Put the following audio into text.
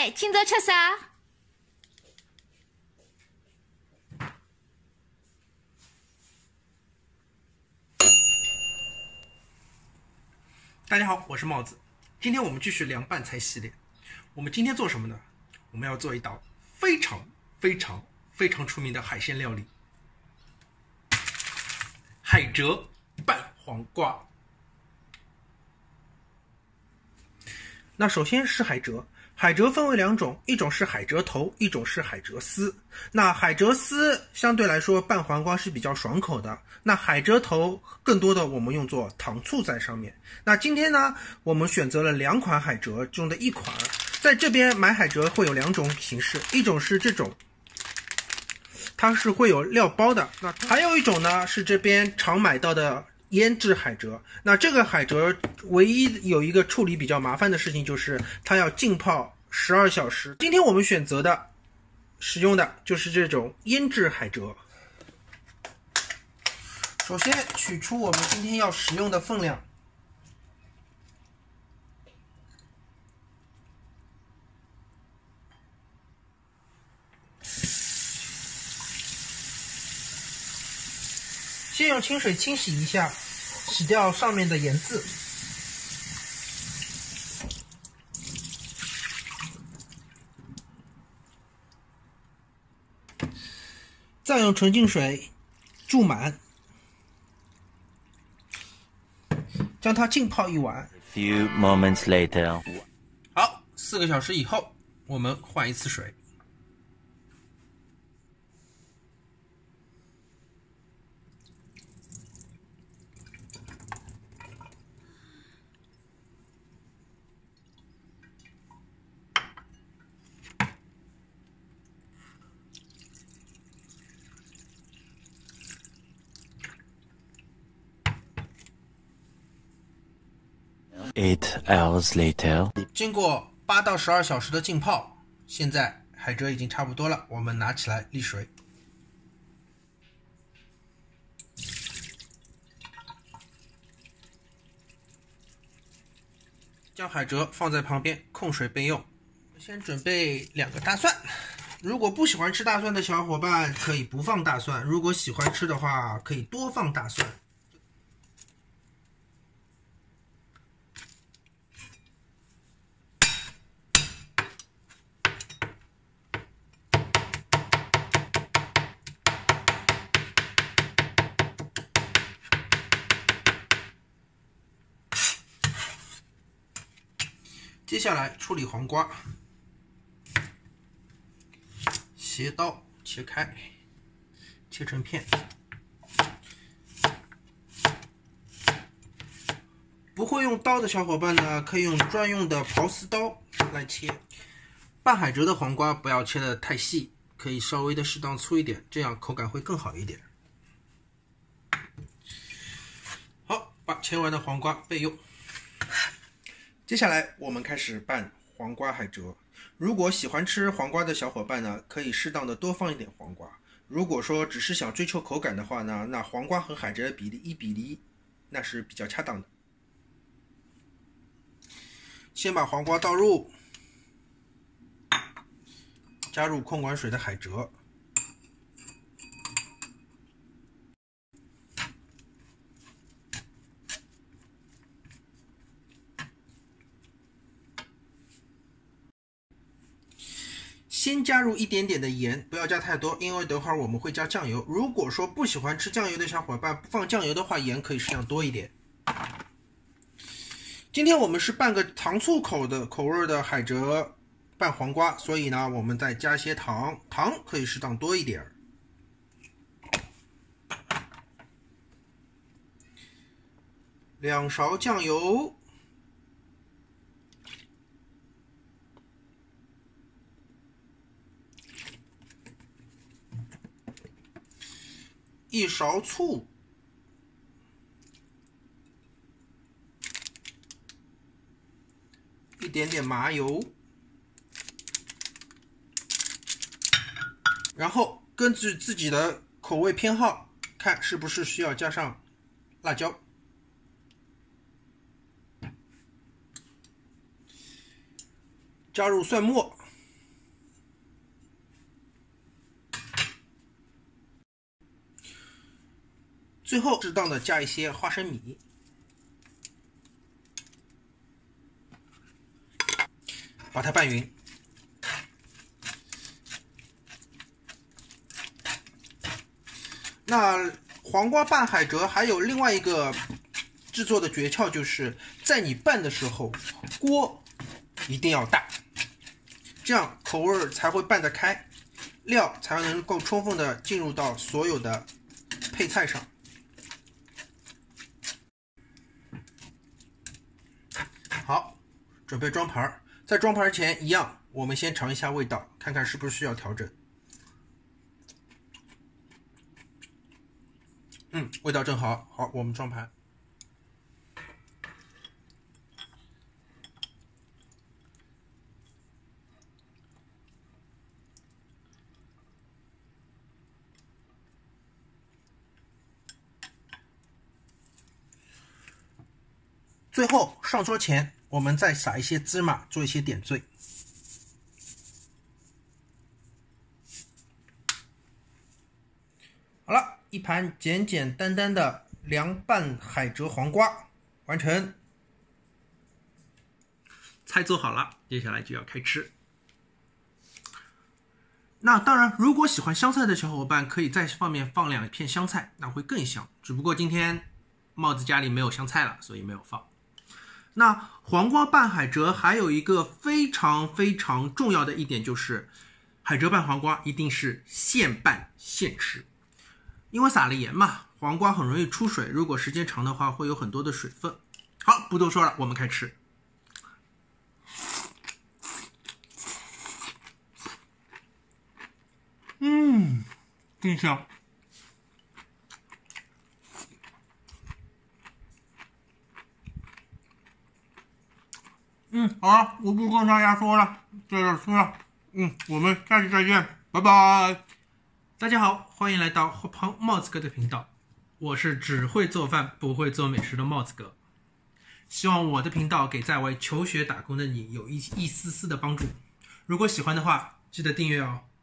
喂，今朝吃啥？ 大家好，我是帽子。今天我们继续凉拌菜系列。我们今天做什么呢？我们要做一道非常出名的海鲜料理——海蜇拌黄瓜。那首先是海蜇，海蜇分为两种，一种是海蜇头，一种是海蜇丝。那海蜇丝相对来说拌黄瓜是比较爽口的，那海蜇头更多的我们用作糖醋在上面。那今天呢，我们选择了两款海蜇中的一款。在这边买海蜇会有两种形式，一种是这种，它是会有料包的，那还有一种呢是这边常买到的腌制海蜇。那这个海蜇唯一有一个处理比较麻烦的事情，就是它要浸泡12小时。今天我们选择的使用的就是这种腌制海蜇。首先取出我们今天要使用的分量，先用清水清洗一下，洗掉上面的盐渍。再用纯净水注满，将它浸泡一晚。 Few moments later. 好，4个小时以后，我们换一次水。 8 hours later. 经过8到12小时的浸泡，现在海蜇已经差不多了，我们拿起来沥水。将海蜇放在旁边控水备用。先准备2个大蒜，如果不喜欢吃大蒜的小伙伴可以不放大蒜，如果喜欢吃的话可以多放大蒜。接下来处理黄瓜，斜刀切开，切成片。不会用刀的小伙伴呢，可以用专用的刨丝刀来切。拌海蜇的黄瓜不要切得太细，可以稍微的适当粗一点，这样口感会更好一点。好，把切完的黄瓜备用。接下来我们开始拌黄瓜海蜇。如果喜欢吃黄瓜的小伙伴呢，可以适当的多放一点黄瓜。如果说只是想追求口感的话呢，那黄瓜和海蜇的比例1比1，那是比较恰当的。先把黄瓜倒入，加入控管水的海蜇，先加入一点点的盐，不要加太多，因为等会儿我们会加酱油。如果说不喜欢吃酱油的小伙伴，不放酱油的话，盐可以适量多一点。今天我们是拌个糖醋口味的海蜇拌黄瓜，所以呢，我们再加些糖，糖可以适当多一点。2勺酱油。1勺醋，一点点麻油，然后根据自己的口味偏好，看是不是需要加上辣椒。加入蒜末， 最后适当的加一些花生米，把它拌匀。那黄瓜拌海蜇还有另外一个制作的诀窍，就是在你拌的时候，锅一定要大，这样口味才会拌得开，料才能够充分的进入到所有的配菜上。好，准备装盘。在装盘前一样，我们先尝一下味道，看看是不是需要调整。味道正好。好，我们装盘。最后上桌前，我们再撒一些芝麻，做一些点缀。好了，一盘简简单单的凉拌海蜇黄瓜完成。菜做好了，接下来就要开吃。那当然，如果喜欢香菜的小伙伴，可以在上面放2片香菜，那会更香。只不过今天帽子家里没有香菜了，所以没有放。那黄瓜拌海蜇还有一个非常非常重要的一点，就是海蜇拌黄瓜一定是现拌现吃，因为撒了盐嘛，黄瓜很容易出水，如果时间长的话会有很多的水分。好，不多说了，我们开吃。真香。好了，我不跟大家说了，在这吃了。我们下期再见，拜拜。大家好，欢迎来到帽子哥的频道，我是只会做饭不会做美食的帽子哥。希望我的频道给在外求学打工的你有一丝丝的帮助。如果喜欢的话，记得订阅哦。